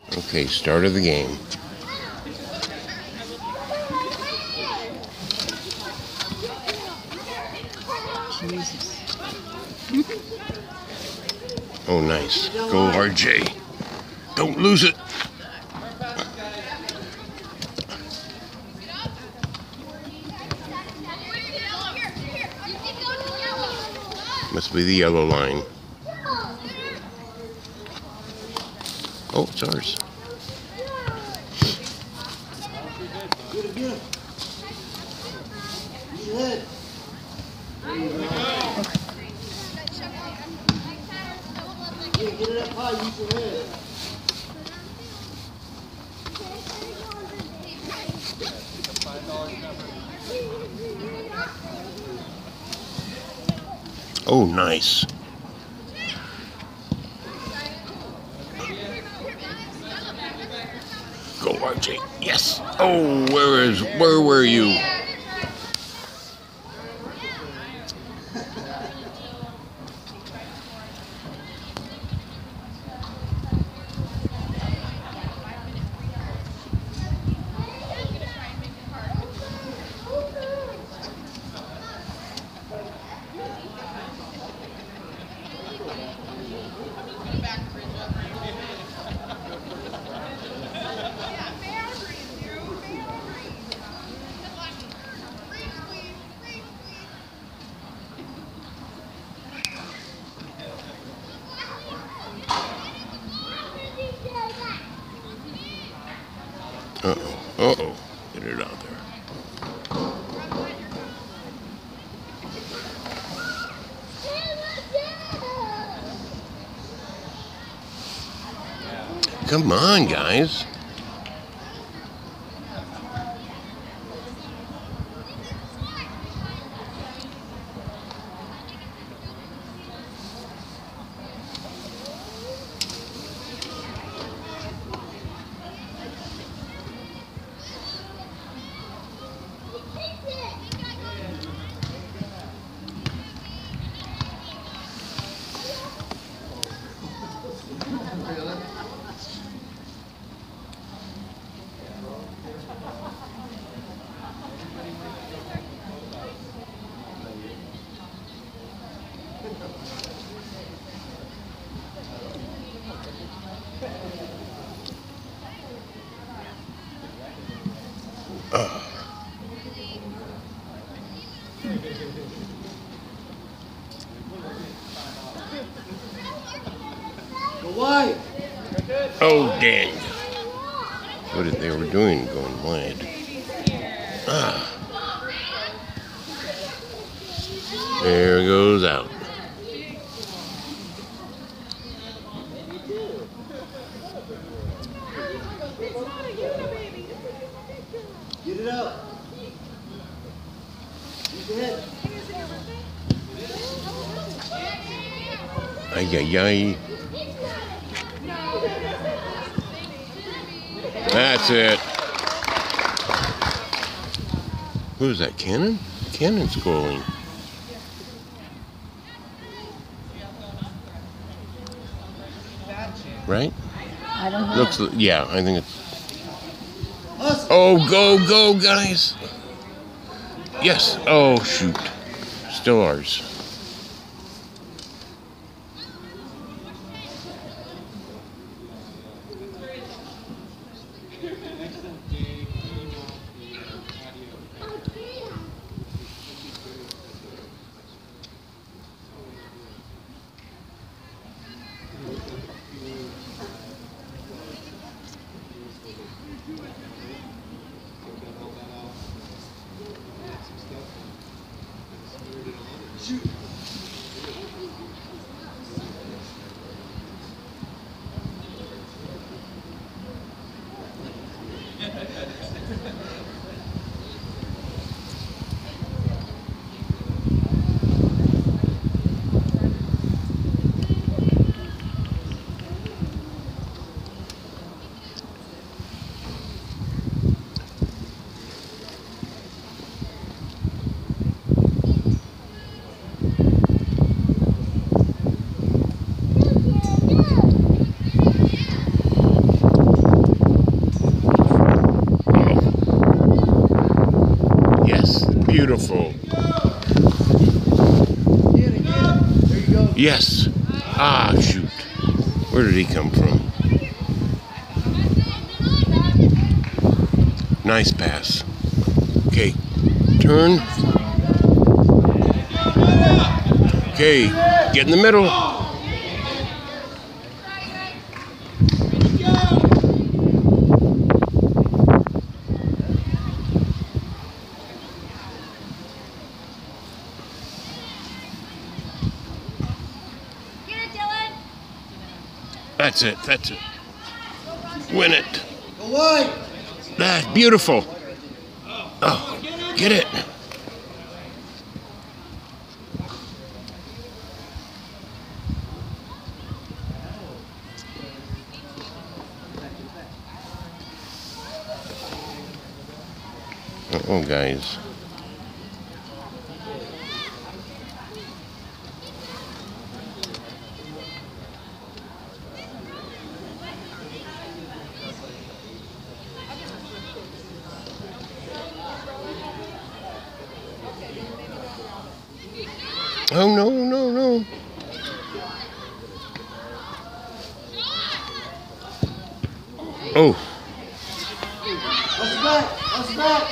Okay, start of the game. Jesus. Oh, nice. Go, RJ. Don't lose it. Must be the yellow line. Oh, it's ours. Oh, nice. Go, RJ. Yes. Oh, where were you? Uh-oh. Uh-oh. Get it out there. Come on, guys. Oh, dang. What they were doing going wide. There it goes out. Get it up. Ay, ay, ay. That's it. Who is that, Cannon? Cannon's scoring. Right? I don't know. Looks, yeah, I think it's. Oh, go, guys. Yes. Oh, shoot. Still ours. beautiful. Get it. There you go. Yes. Ah, shoot. Where did he come from? Nice pass. Okay. Turn. Okay. Get in the middle. That's it. That's it. Win it. Go wide. That's beautiful. Oh, get it. Uh-oh, guys. Oh, no, no, no. Oh. Watch the back. Watch the back.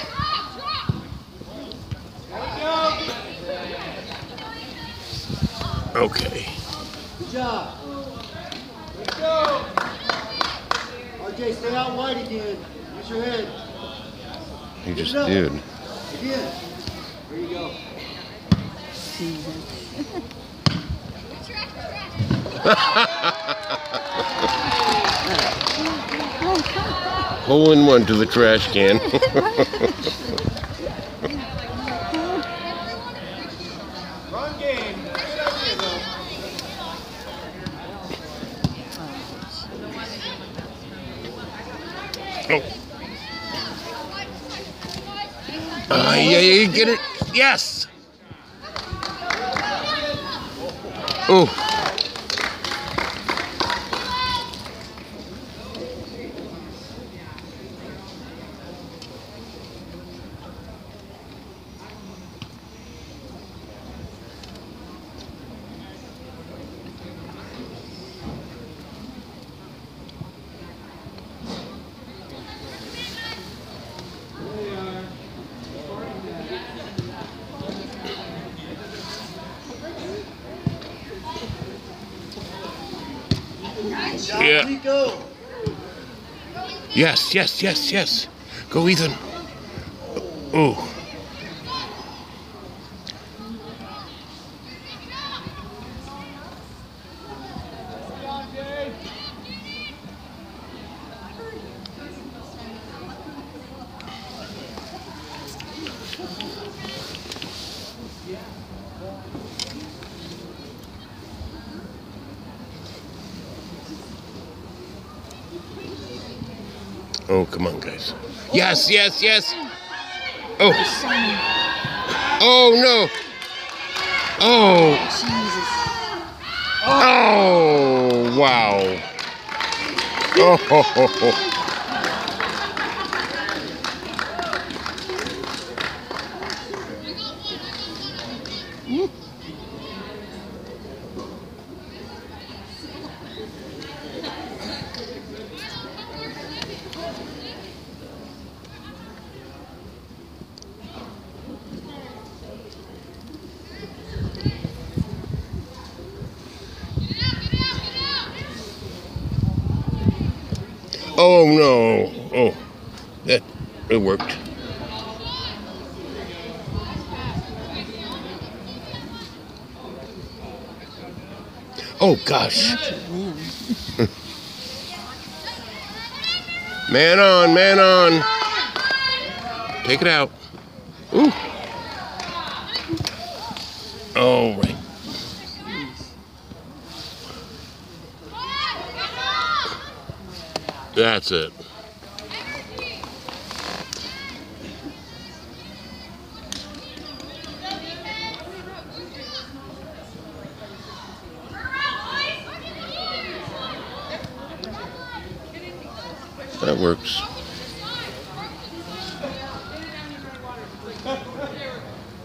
Okay. Good job. RJ, stay out wide again. Use your head. He just did. Again. There you go. Hole in one to the trash can. Run game. Oh. Yeah, get it. Yes. Oh. Yeah. Nico. Yes, yes, yes, yes. Go, Ethan. Oh. Oh, come on, guys. Yes, yes, yes. Oh. Oh, no. Oh. Jesus. Oh, wow. Oh. Oh, no. Oh, it worked. Oh, gosh. Man on, man on. Take it out. Ooh. All right. That's it. That works.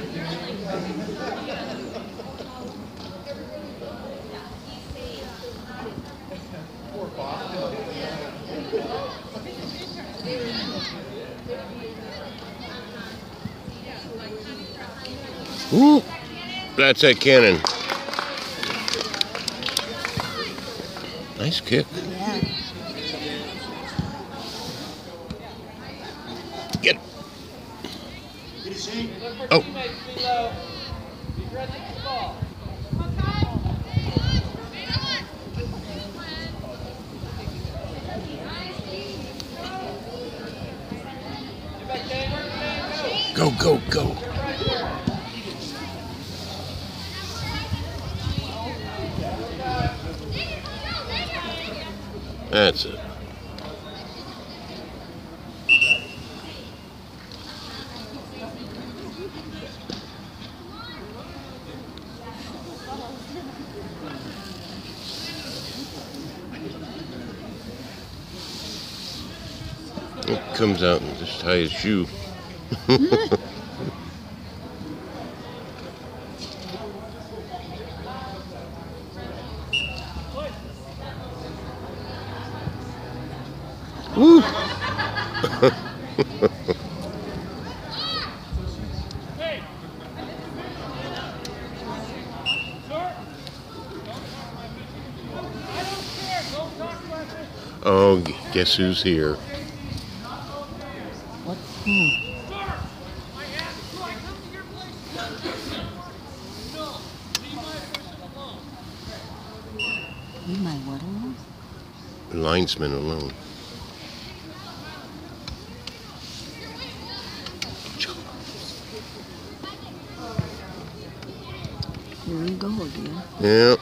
Woo! That's that cannon. Nice kick. Yeah. Get it. Get it, Shane. Oh. Go, go, go. That's it. It comes out and just tie his shoe. Woo! Oh, guess who's here? What? Who? Leave my what alone? Linesman alone. Here we go again. Yep.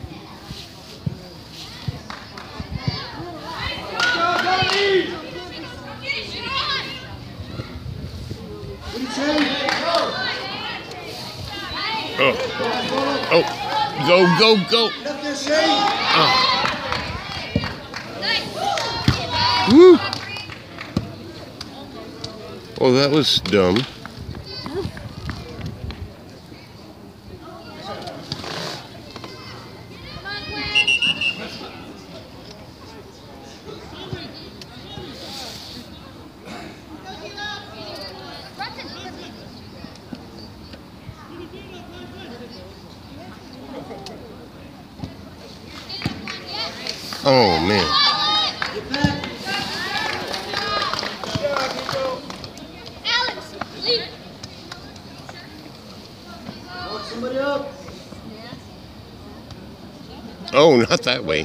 Oh. Oh. Go, go, go. Left there, Shane. Oh. Woo. Oh, that was dumb. Oh, man. Get back. Walk somebody up. Oh, not that way.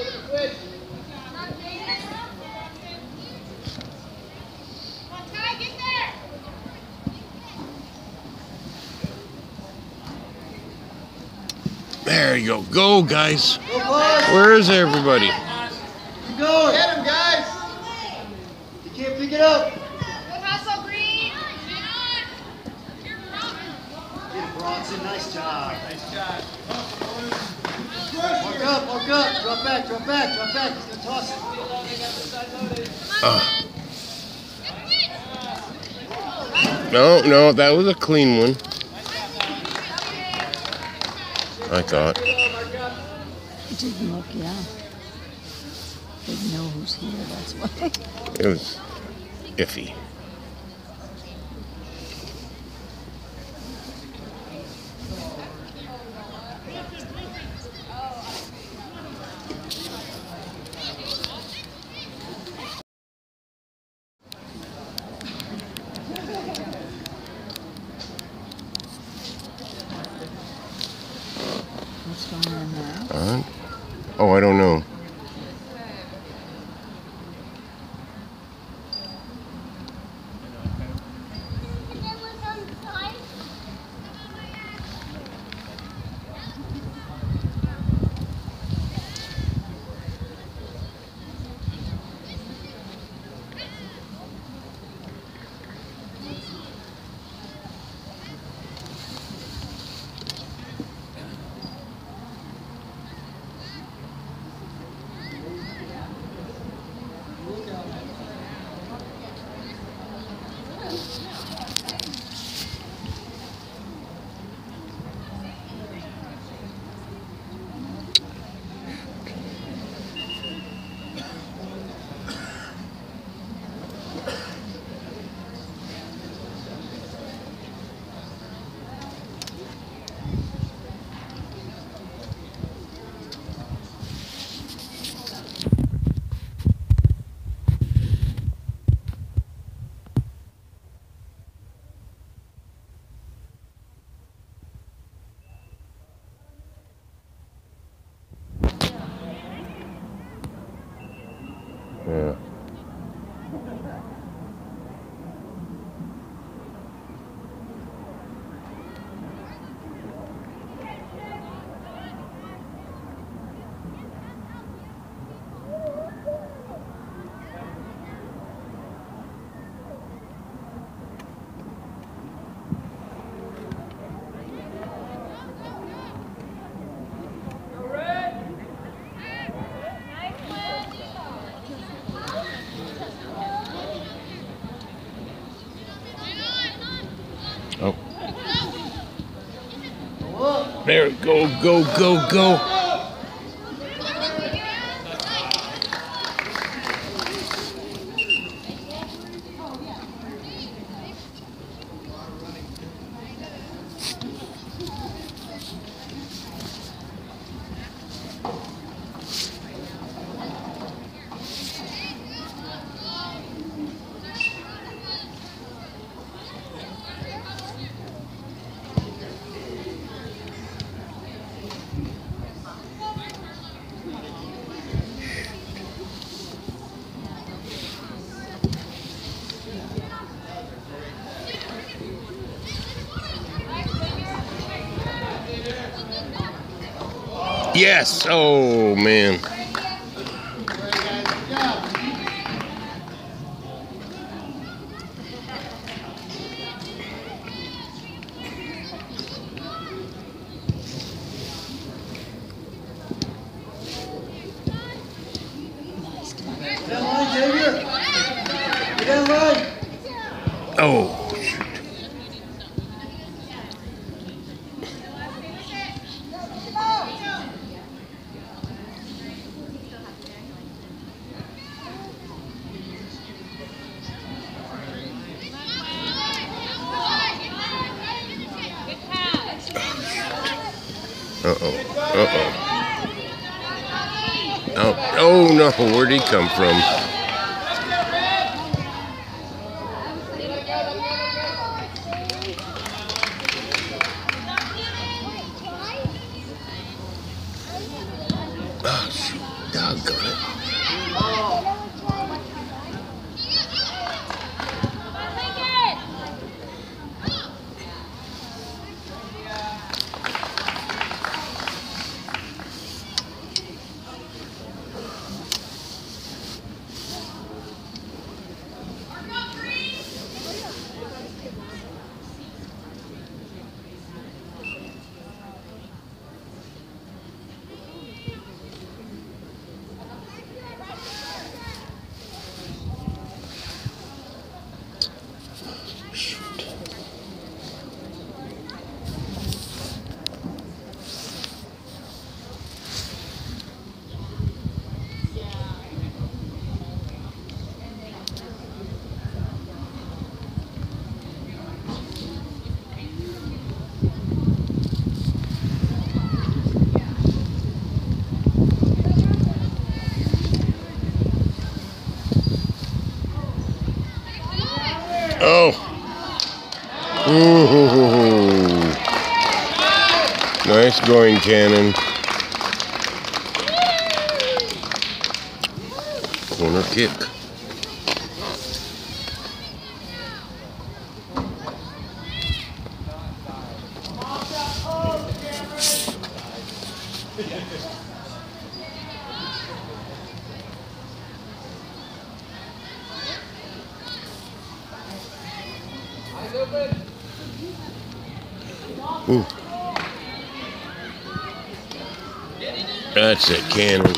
There you go. Go, guys. Go, boys. Where is everybody? Keep going. Get him, guys. You can't pick it up. Get it, Bronson. Nice job. Nice job. Walk up, walk up. Drop back, drop back, drop back. He's going to toss it. No, no, that was a clean one. I thought. It didn't look, yeah. They know who's here, that's why. It was iffy. What's going on now? Oh, I don't know. There, go, go, go, go. Yes. Oh, man. Get down line, Xavier. Get down line. Oh, shoot. Uh-oh. Uh-oh. Oh, no. Where'd he come from? Oh, shoot. Doggone it. Oh. Ooh. Nice going, Cannon. Corner kick. Ooh. That's it, Cannon.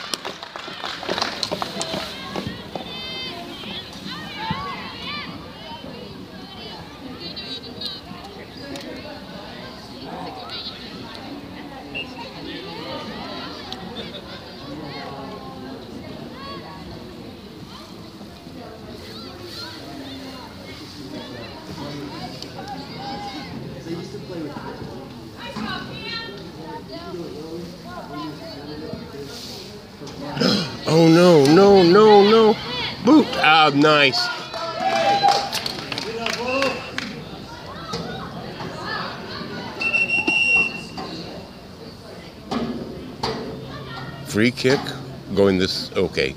Oh, no, no, no, no. Boot. Ah, nice. Free kick. Going this. Okay.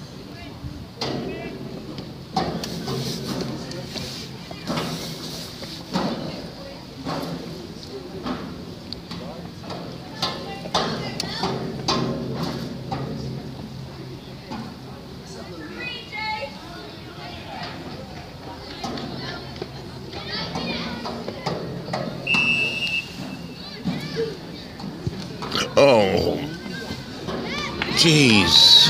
Oh, jeez.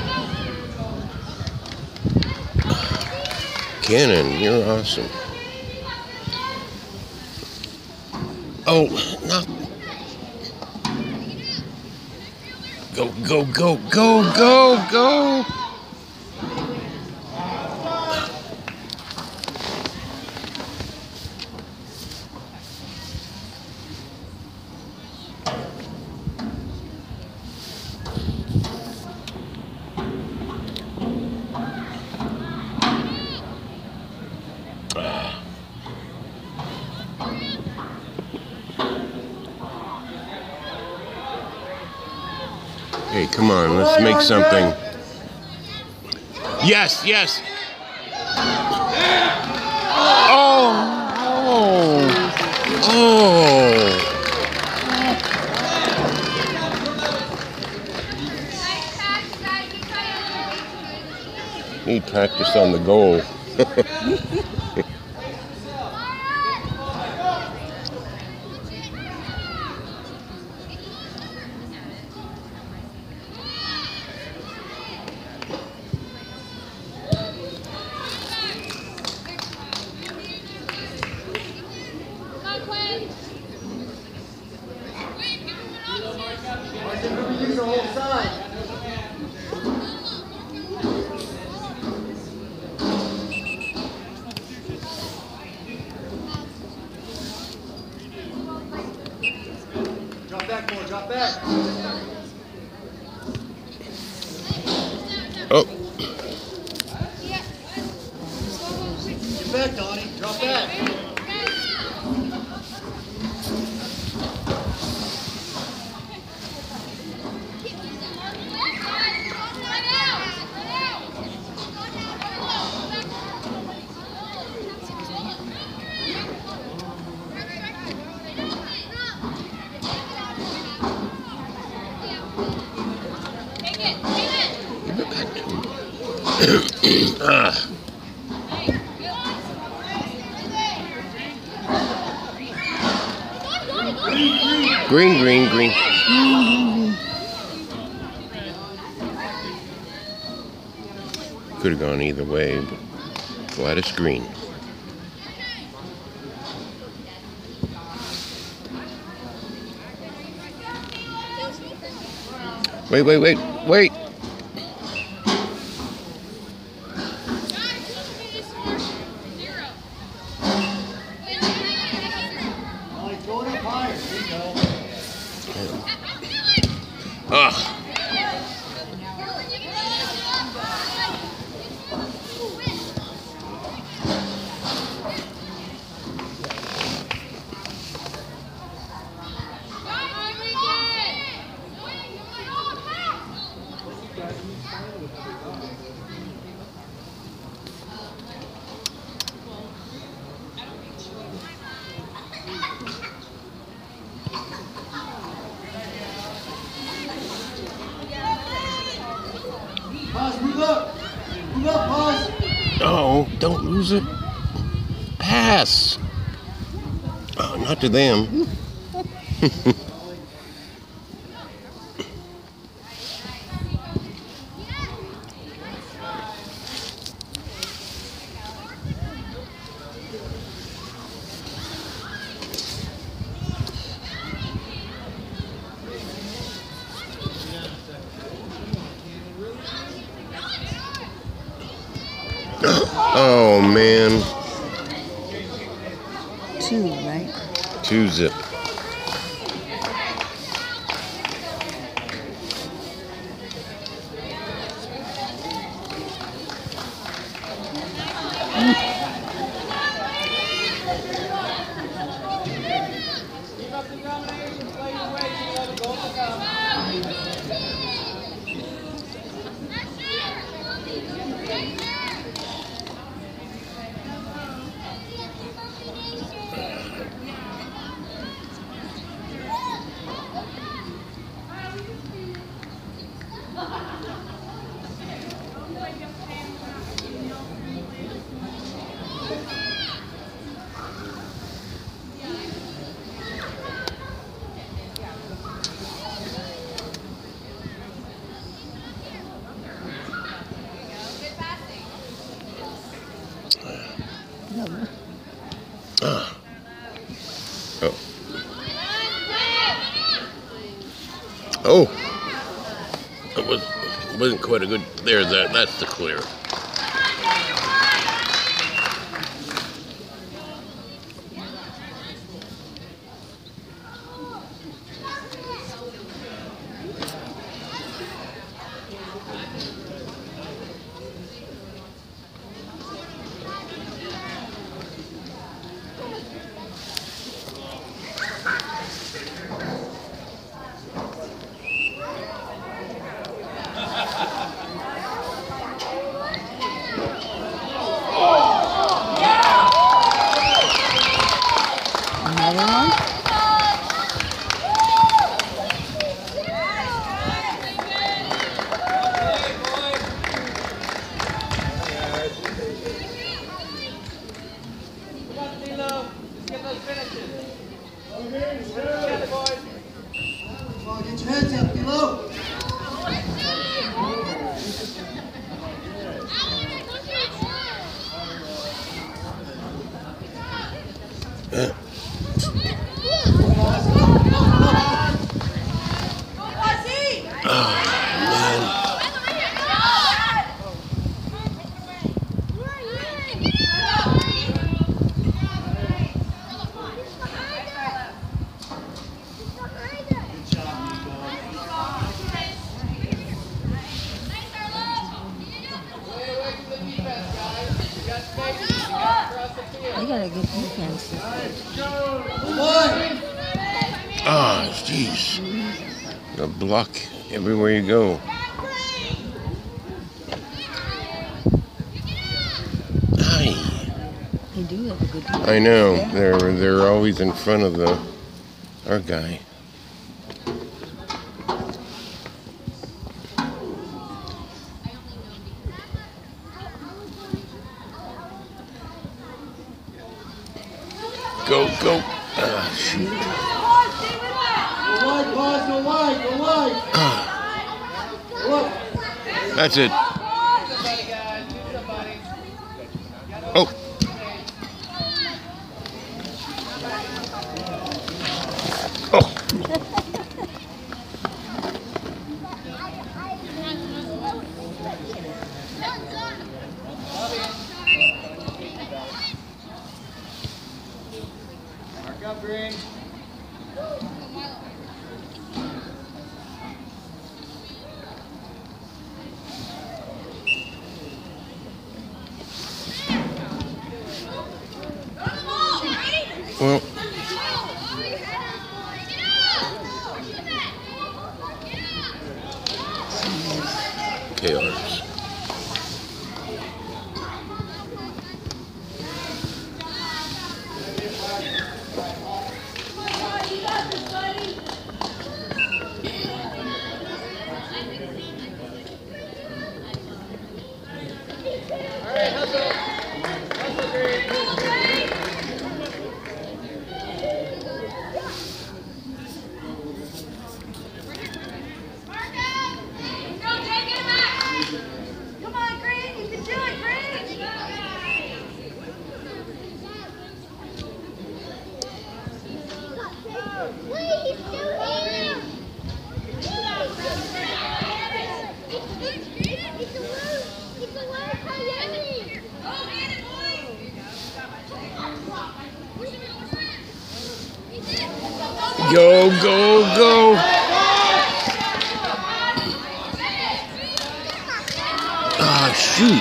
Cannon, you're awesome. Oh, not. Go, go, go, go, go, go. Hey, come on, let's make something. Yes, yes. Oh, oh, oh. Need practice on the goal. Use the whole side. Drop back, boy, drop back. Oh. Get back, Donnie. Drop back. Green, green, green. Could have gone either way, but Gladys green. Wait, wait, wait, wait. Pause, move up. Move up, pause. Oh, don't lose it. Pass. Oh, not to them. Oh, man. 2, right? 2-zip. Oh. It wasn't quite a good. There's that. That's the clear. Another one? Come on, get your hands up, get low. They got a good defense. Ah, jeez. The block everywhere you go. Aye. They do have a good defense. I know. They're always in front of our guy. Go, go. Ah, shoot. Go wide, boss, go wide, go wide. Go up. That's it. Oh. Oh. Mark up, Green. Well. KRs. Go, go, go. Ah, shoot.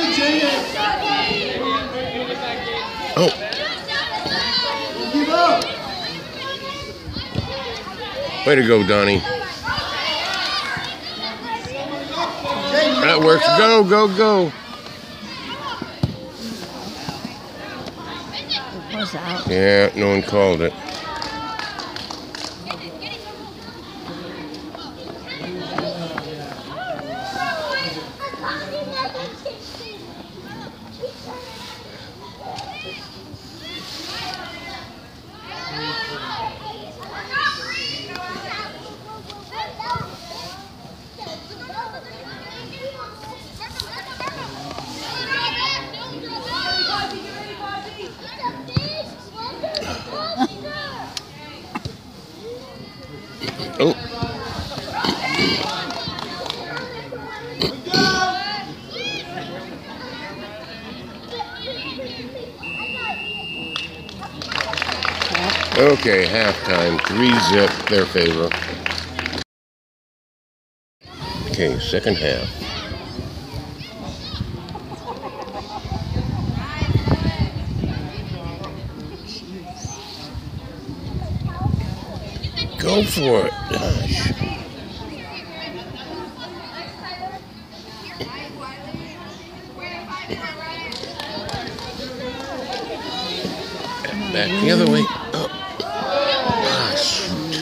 Oh. Give up. Way to go, Donnie. That works. Go, go, go. It was out. Yeah, no one called it. Oh. Okay, halftime. 3-zip, their favor. Okay, second half. Go for it. Gosh. Back the other way. Oh. Ah, shoot.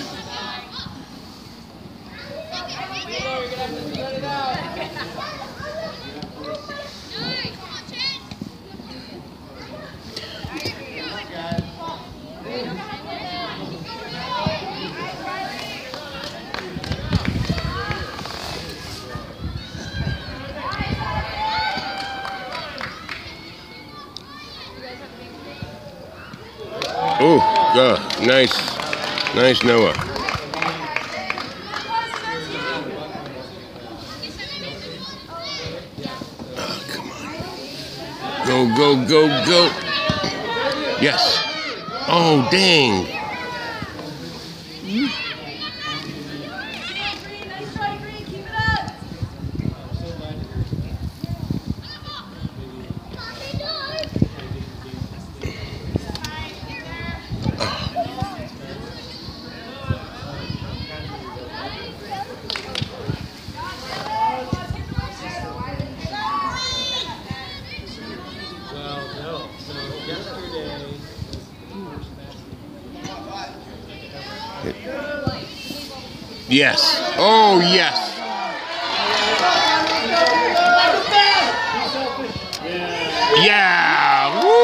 Oh, nice. Nice, Noah. Oh, come on. Go, go, go, go. Yes. Oh, dang. Yes. Oh, yes. Yeah. Woo!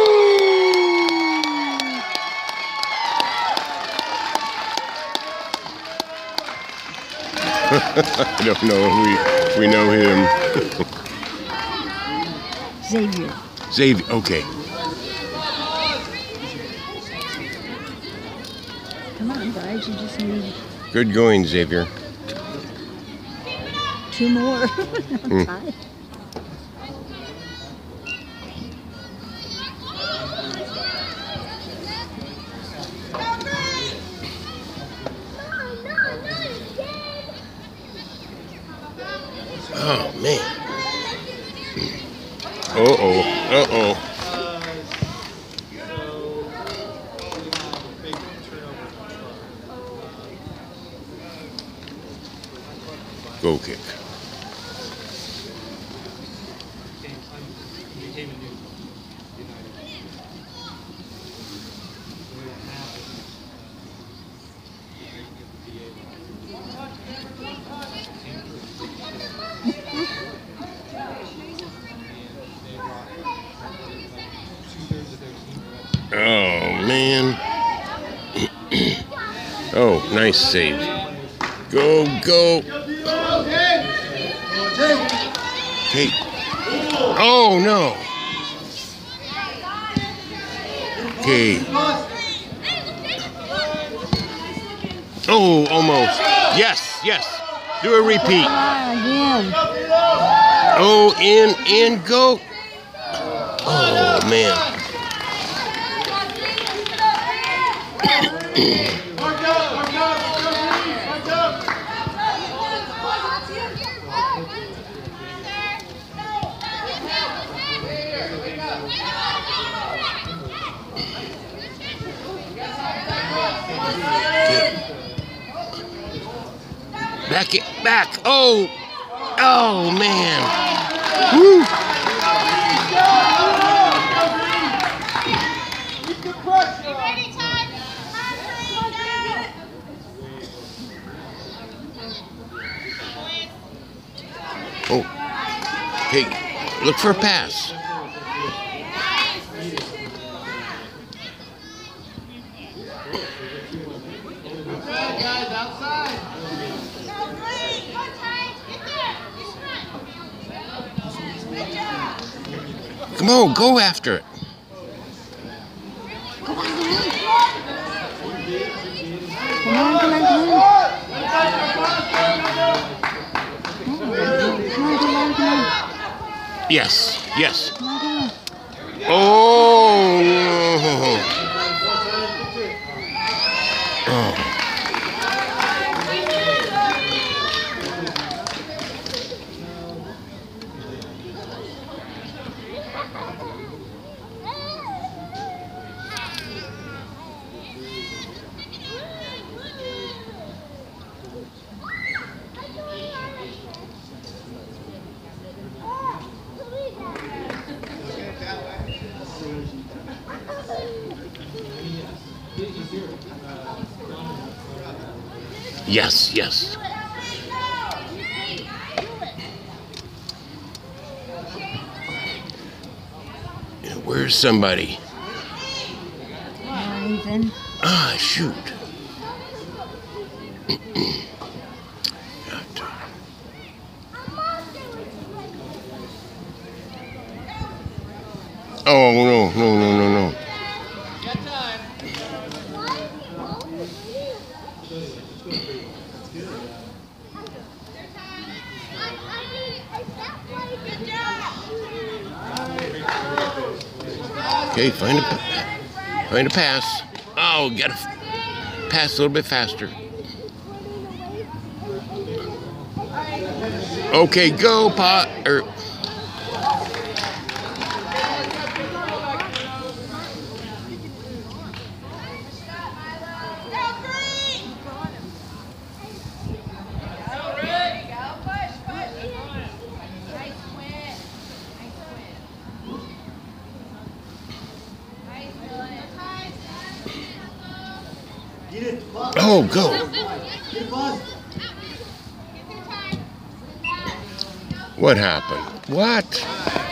I don't know if we know him. Xavier. Xavier, okay. Come on, guys, you just need Good going, Xavier. 2 more. I'm tired. Oh, man. Uh-oh. Uh-oh. Goal kick. Oh, man. Oh, nice save. Go, go. Hey. Oh, no. Okay. Oh, almost. Yes, yes. Do a repeat. Again. Oh, in, go. Oh, man. Back it, back. Oh, oh, man. Woo. Oh, hey, look for a pass. Come on, go after it. Come on. Yes, yes. Come on. Oh, Yes, yes. Where's somebody? Ethan. Ah, shoot. Oh, no, no, no, no, no. Okay, find a pass. Oh, gotta pass a little bit faster. Okay, go, Potter. Oh, go. What happened? What?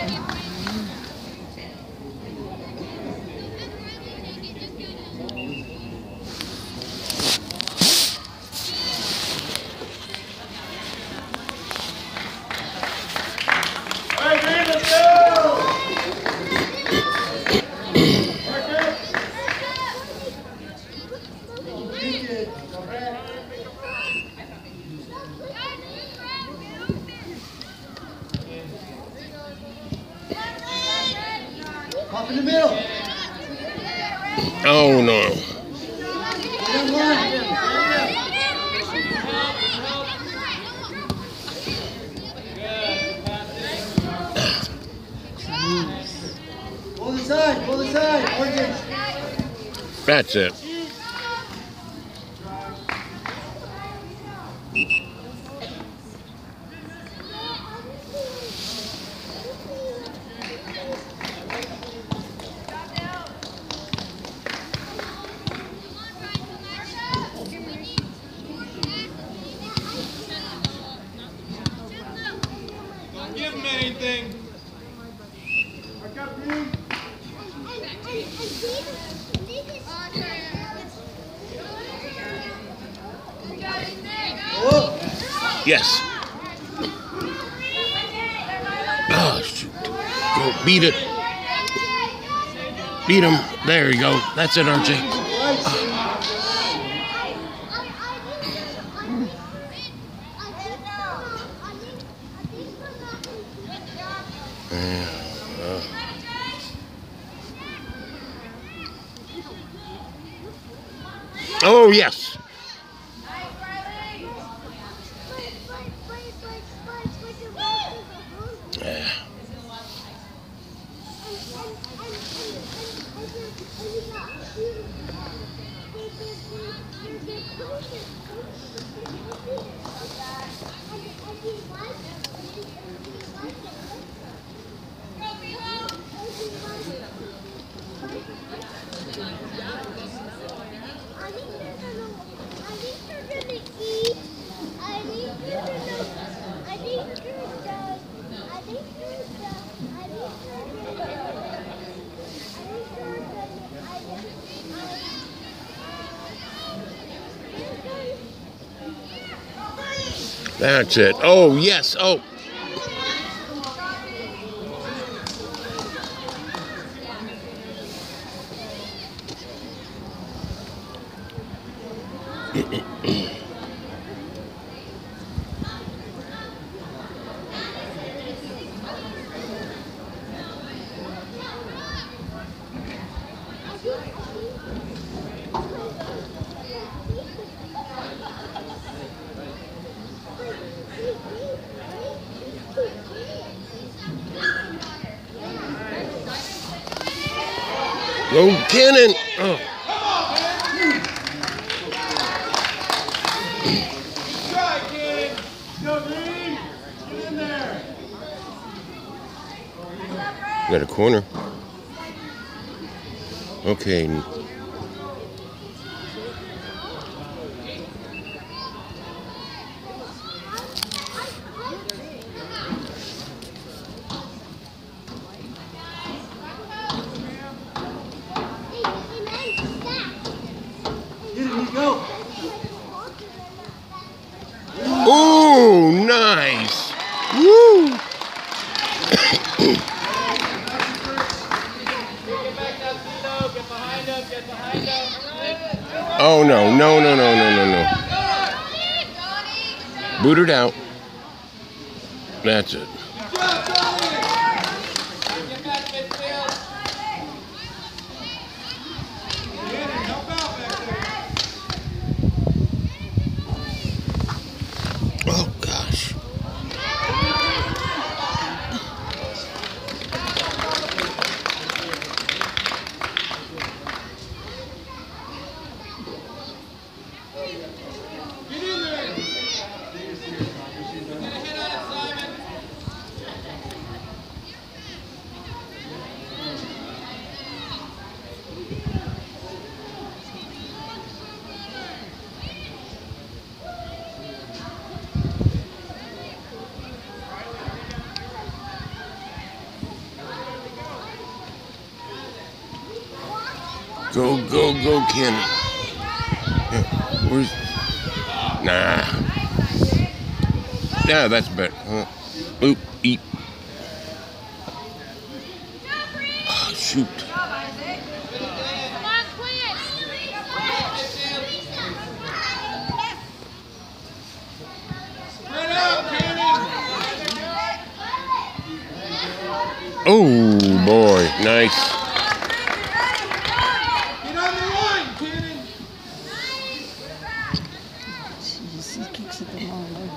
Pop in the middle. Oh, no. Pull the side, pull the side. Morgan. That's it. Don't give him anything. Yes. Oh, shoot. Go, beat it. Beat him. There you go. That's it, RJ. Oh, yes. Yeah. That's it. Oh, yes. Oh. Go, Cannon. Oh. Try, kid. Go, Green. Get in there. Got a corner. Okay. Oh, no. No, no, no, no, no, no. Booted out. That's it. Oh, gosh. Go, go, go, Ken. Yeah, where's... Nah. Yeah, that's better. Oop, eat. Oh, shoot. Oh, boy. Nice. Jeez, he kicks it the wrong way.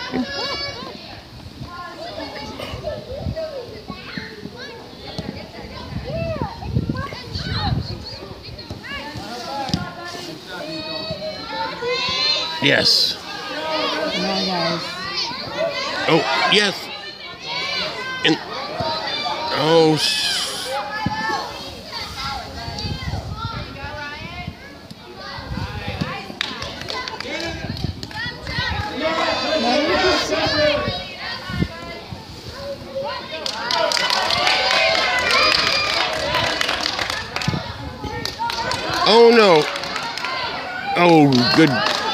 Yes. Yeah, guys. Oh, yes. And... Oh, oh no. Oh, good.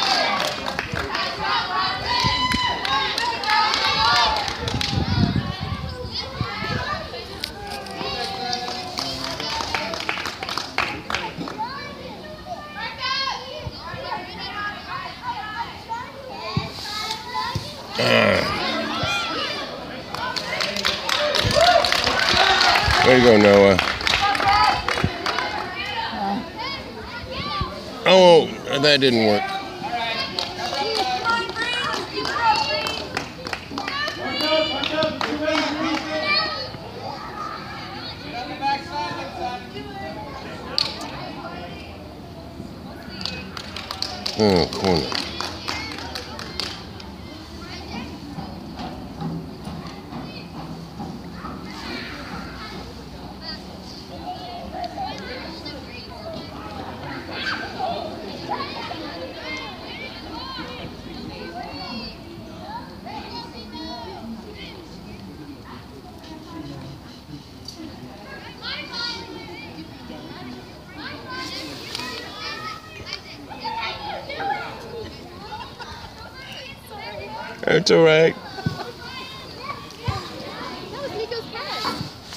Way to go, Noah. Oh, that didn't work. Oh, corner. It's all right. That was Nico's head.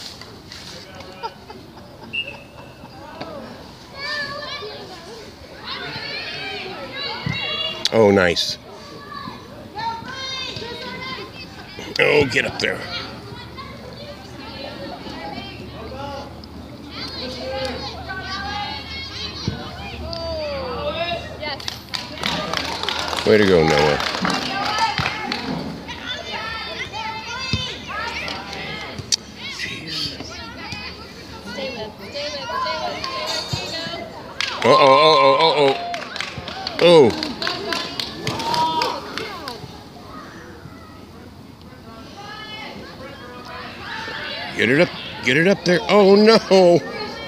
Oh, nice. Oh, get up there. Yes. Way to go, Noah. Jeez. Stay with, Nico. Uh-oh. Oh. Get it up there. Oh, no.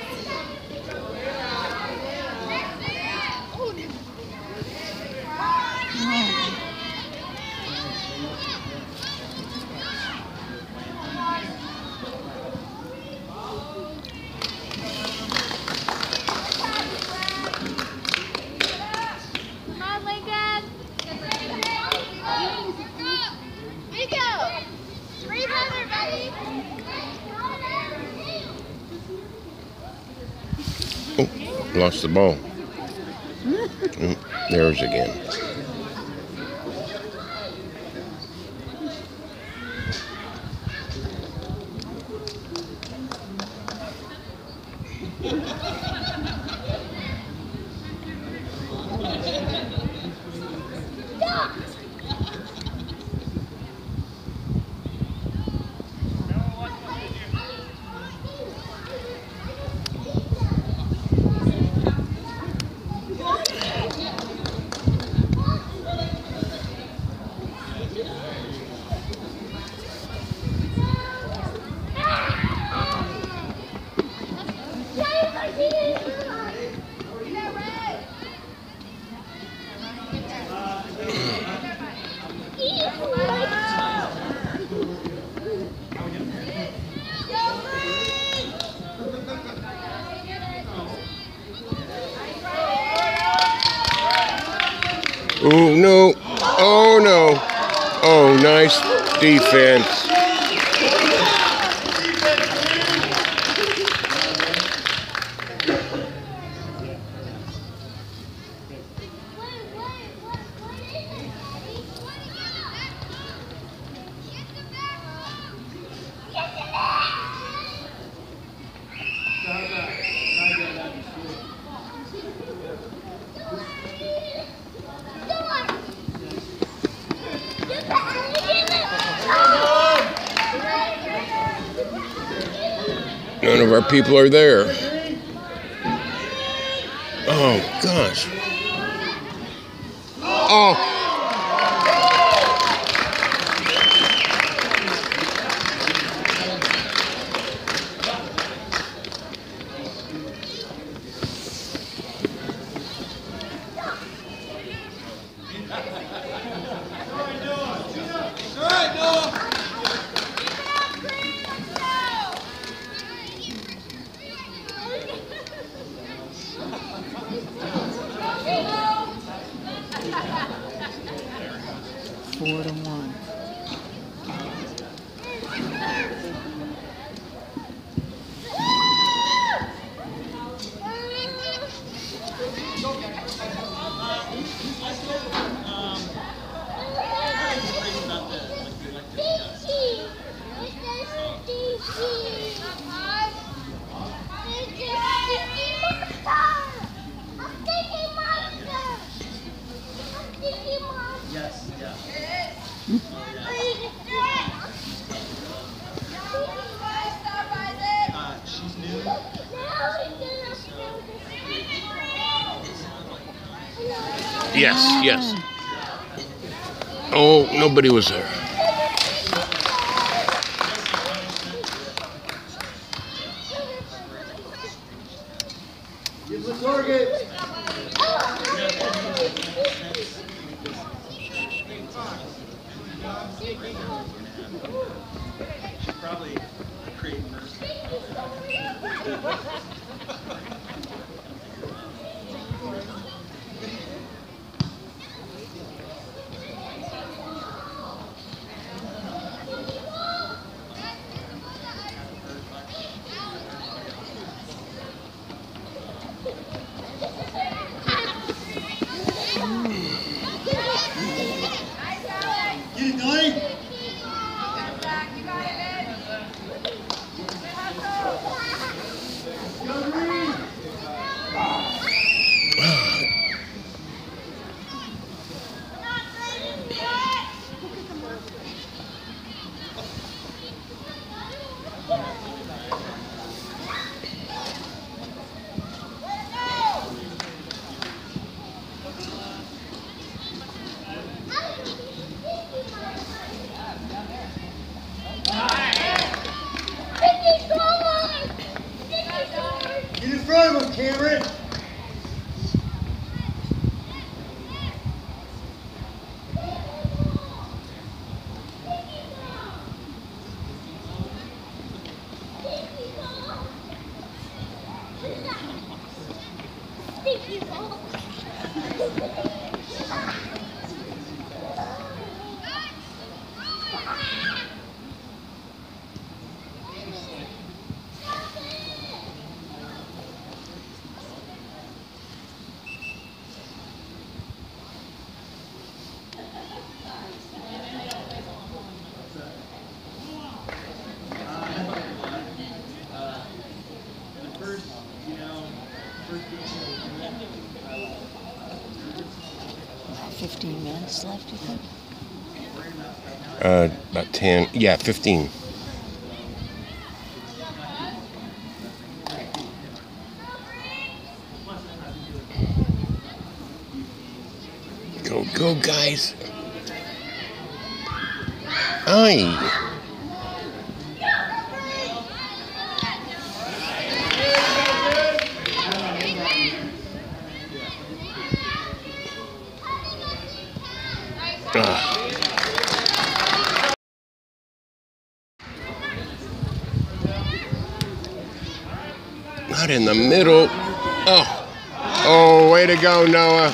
Come on, Lincoln. Nico. 300, buddy. Oh, lost the ball. There's again. Oh, no. Oh, no. Oh, nice defense. None of our people are there. Oh, gosh. Oh. Four to one. Yes, yeah. She's new. Yes, yes. Oh, nobody was there. Give the target. She's probably creating her. Get it, Donnie. Go green. 15 minutes left, you think? About 10. Yeah, 15. Go, go, guys. Aye. Not in the middle. Oh. Oh, way to go, Noah.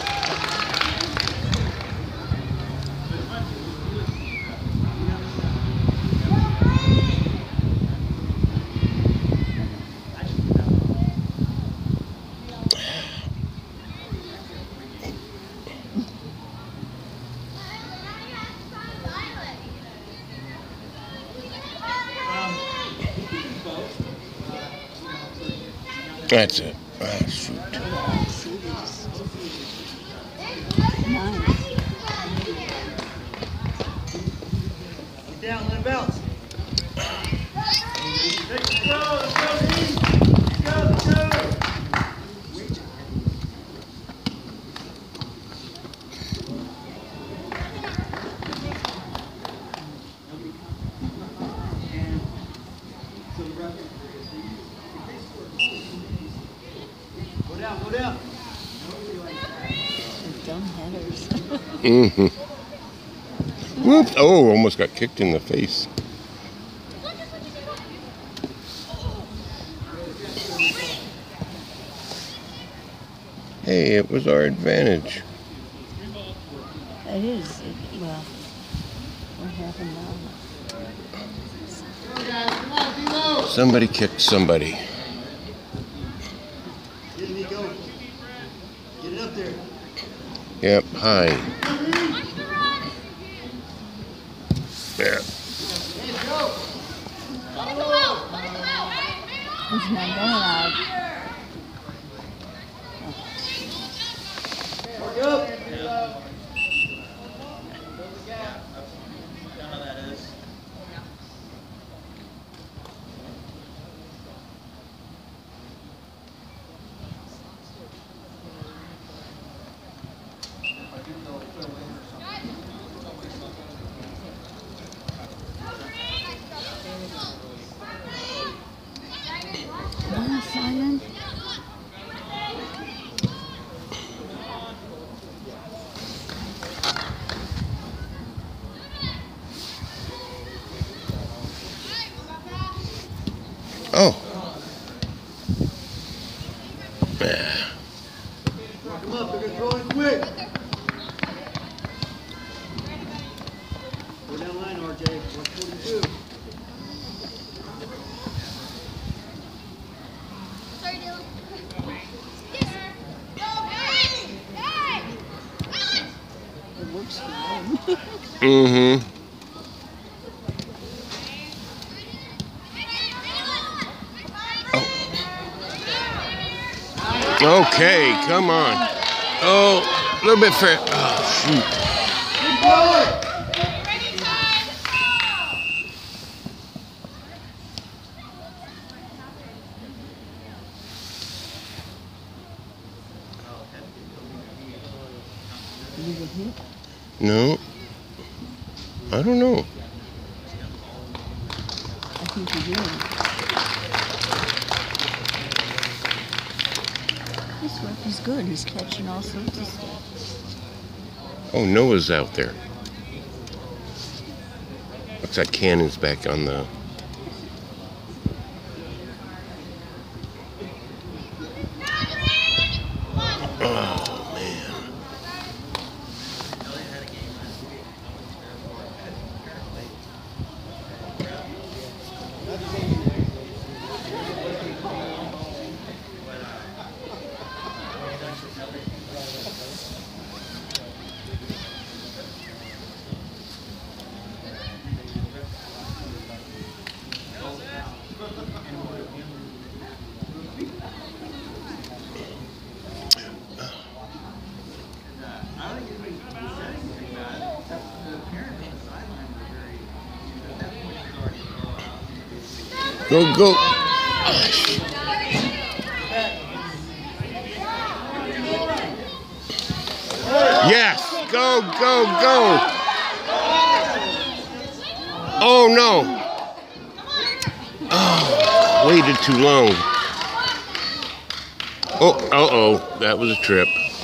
That's it. Ah, shoot. Nice. Get down, let it bounce. Go down, go down. Dumb headers. Mm-hmm. Whoops. Oh, almost got kicked in the face. Hey, it was our advantage. It is. Well, what happened now? Somebody kicked somebody. Get it, Nico. Get it up there. Yep, high. There. He's not going out. Mark up. Come on, Simon. Oh. Mark him up. They're going to throw it quick. Go down line, RJ. 142. Sorry, Dylan. It works for him. Mm-hmm. Okay, come on. Oh, a little bit fair. Oh, shoot. Keep going. Did you get hit? No. I don't know. I think you did. This ref is good. He's catching all sorts of stuff. Oh, Noah's out there. Looks like Cannon's back on the... Oh, man. Go, go. Yes. Go, go, go. Oh, no. Oh, waited too long. Oh, uh-oh. That was a trip.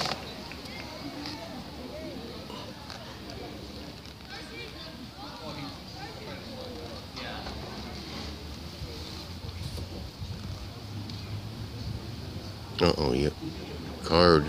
Uh-oh, yep. Card.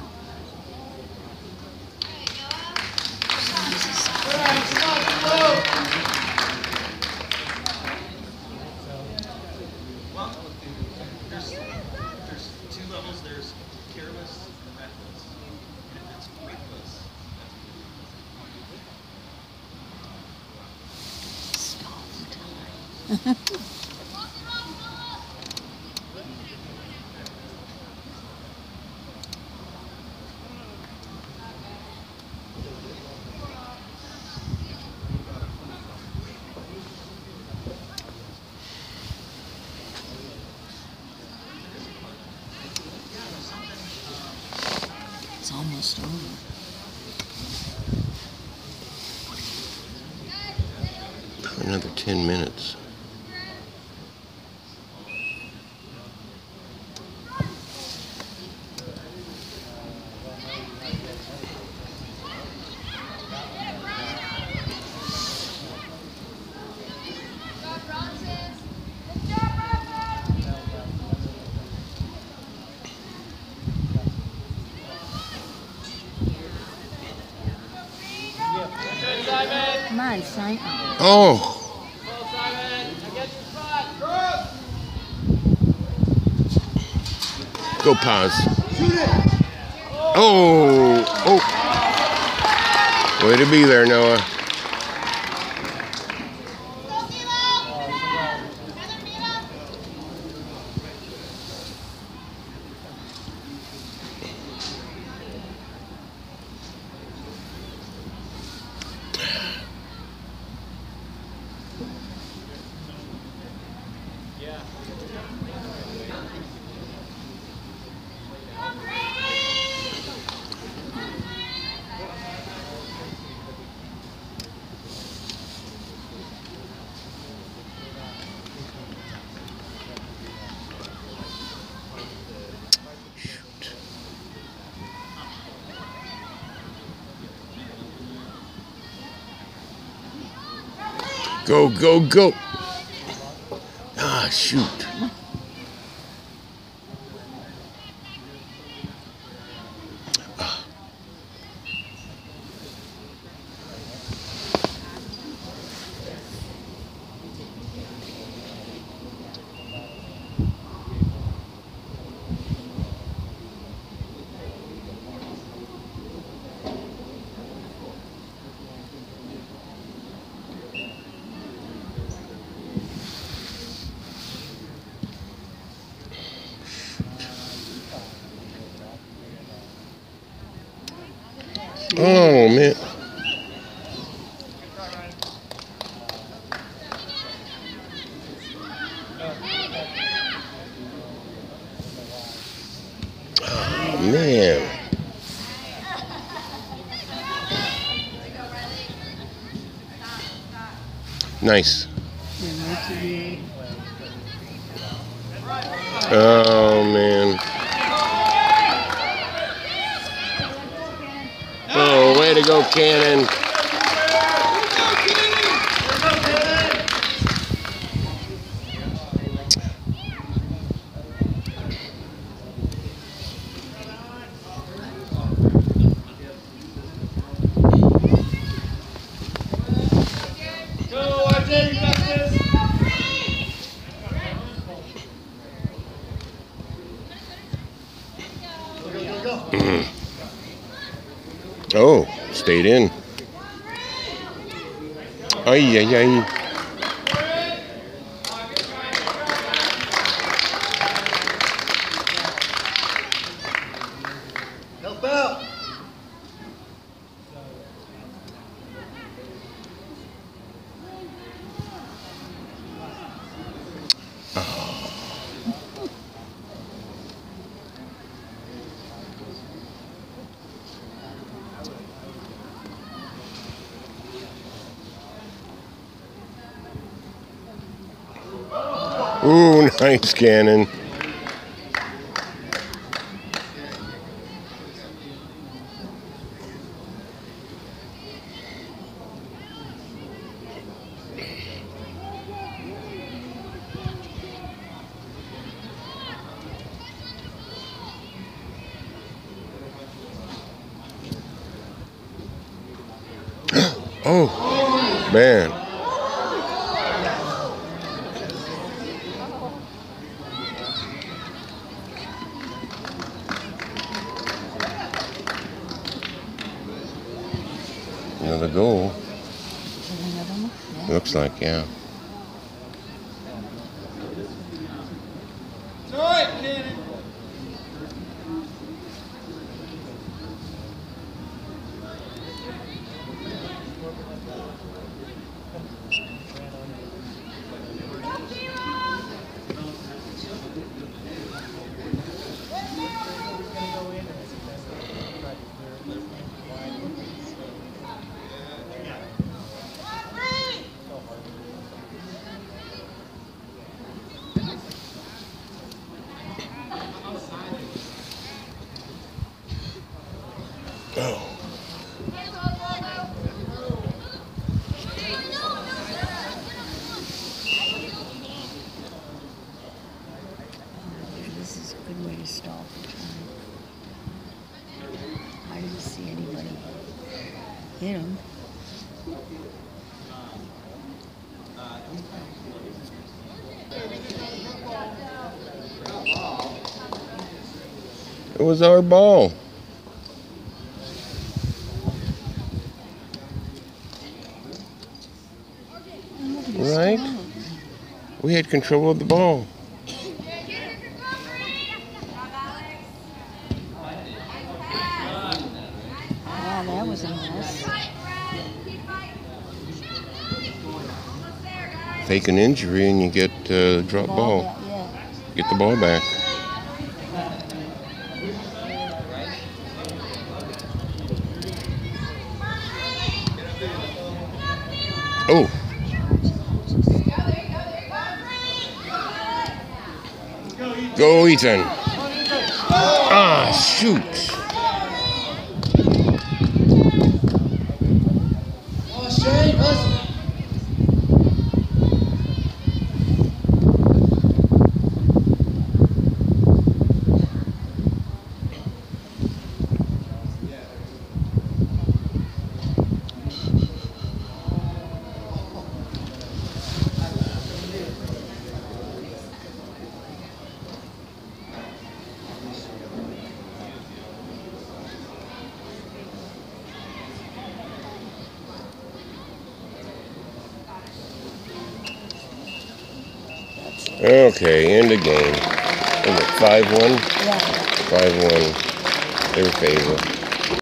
There's two levels. There's careless and reckless. And if it's reckless, It's almost over. Another 10 minutes. Come on, Simon. Oh. Go pause. Oh. Oh. Way to be there, Noah. Go, go, go. Ah, shoot. Oh, man. Oh, man. Nice. Oh, man. Oh, way to go, Cannon. Go, RJ, you got this. Oh, stayed in. Ay, ay, ay. Help out. Oh. Ooh, nice cannon. Oh, man. Another goal. Is it another one? Yeah. Looks like, yeah. It's all right, Cannon. Oh. This is a good way to stall for time. I didn't see anybody hit him. It was our ball. Right? We had control of the ball. Wow, that was a mess. Fake an injury and you get drop ball. Back, yeah. Get the ball back. Oh. Go, Ethan. Ah, shoot. Oh, Shane, hustle. Okay, end of game. Was it 5-1? Yeah. 5-1. Their favor.